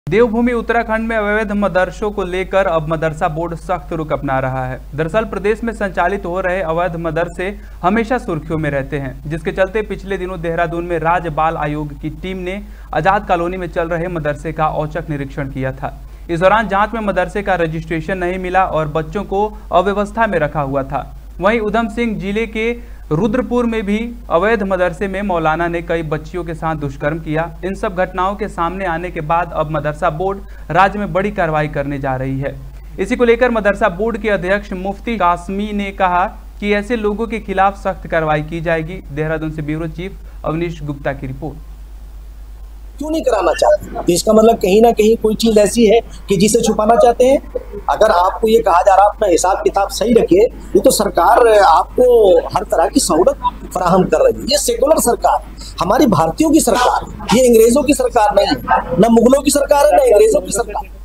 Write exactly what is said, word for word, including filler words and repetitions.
देवभूमि उत्तराखंड में अवैध मदरसों को लेकर अब मदरसा बोर्ड सख्त रुख अपना रहा है। दरअसल प्रदेश में संचालित हो रहे अवैध मदरसे हमेशा सुर्खियों में रहते हैं, जिसके चलते पिछले दिनों देहरादून में राज्य बाल आयोग की टीम ने आजाद कॉलोनी में चल रहे मदरसे का औचक निरीक्षण किया था। इस दौरान जांच में मदरसे का रजिस्ट्रेशन नहीं मिला और बच्चों को अव्यवस्था में रखा हुआ था। वहीं उधम सिंह जिले के रुद्रपुर में भी अवैध मदरसे में मौलाना ने कई बच्चियों के साथ दुष्कर्म किया। इन सब घटनाओं के सामने आने के बाद अब मदरसा बोर्ड राज्य में बड़ी कार्रवाई करने जा रही है। इसी को लेकर मदरसा बोर्ड के अध्यक्ष मुफ्ती कासमी ने कहा कि ऐसे लोगों के खिलाफ सख्त कार्रवाई की जाएगी। देहरादून से ब्यूरो चीफ अवनीश गुप्ता की रिपोर्ट। क्यों नहीं कराना चाहते? तो इसका मतलब कहीं ना कहीं कोई चीज ऐसी है कि जिसे छुपाना चाहते हैं। अगर आपको ये कहा जा रहा है अपना हिसाब किताब सही रखिए, ये तो सरकार आपको हर तरह की सहूलत फराहम कर रही है। ये सेकुलर सरकार, हमारी भारतीयों की सरकार, ये अंग्रेजों की सरकार नहीं है, न मुगलों की सरकार है न अंग्रेजों की सरकार।